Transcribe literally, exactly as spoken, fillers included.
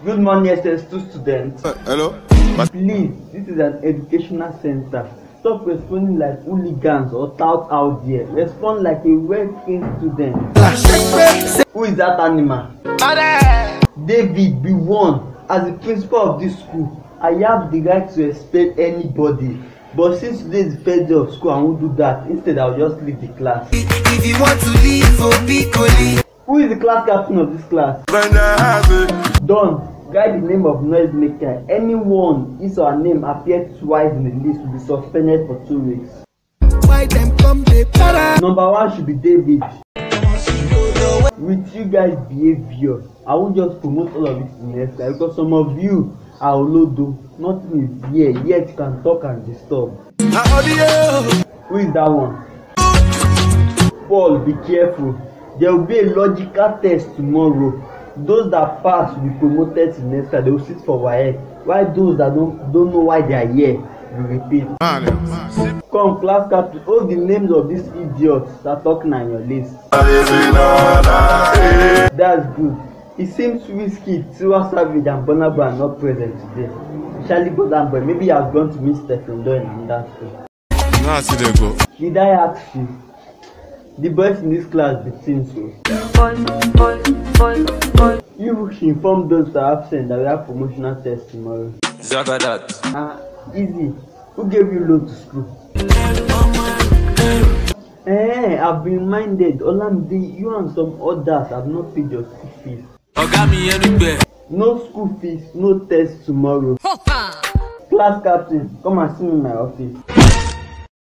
Good morning, S S two students. Uh, hello? Please, this is an educational center. Stop responding like hooligans or tout out there. Respond like a well-trained student. Who is that animal? David, be warned. As the principal of this school, I have the right to expel anybody. But since today is the first day of school, I won't do that. Instead, I'll just leave the class. If you want to leave, so be cool. Who is the class captain of this class? Don, write the name of noisemaker. Anyone his or her name appeared twice in the list will be suspended for two weeks. Why them come they para? Number one should be David. With you guys' behavior, I won't just promote all of it in the next class because some of you are olodo. Nothing is here, yet you can talk and disturb. Who is that one? Paul, be careful. There will be a logical test tomorrow. Those that pass will be promoted to the next class. They will sit for W A E C. While those that don't don't know why they are here will repeat. Come, class captain, hold the names of these idiots that are talking on your list. That's good. It seems Whiskey, Tiwa Savage, and Burna Boy are not present today. Charlie Boy, maybe you have gone to meet Stephen Doyle in that school. Now see they go. Did I ask you? The boys in this class be seen so. You should inform those that are absent that we have promotional test tomorrow. Zagadat. Ah, easy. Who gave you load to school? Eh, I've been reminded. Olamide, you and some others have not paid your school fees. No school fees, no test tomorrow. Class captain, come and see me in my office.